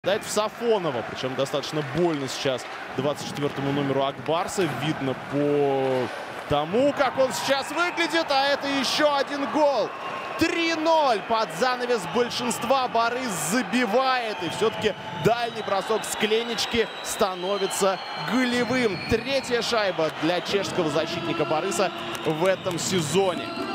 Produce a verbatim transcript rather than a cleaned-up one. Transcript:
Дать в Сафонова, причем достаточно больно сейчас двадцать четвёртому номеру Акбарса. Видно по тому, как он сейчас выглядит, а это еще один гол. три ноль под занавес большинства Борис забивает. И все-таки дальний бросок с клинички становится голевым. Третья шайба для чешского защитника Бориса в этом сезоне.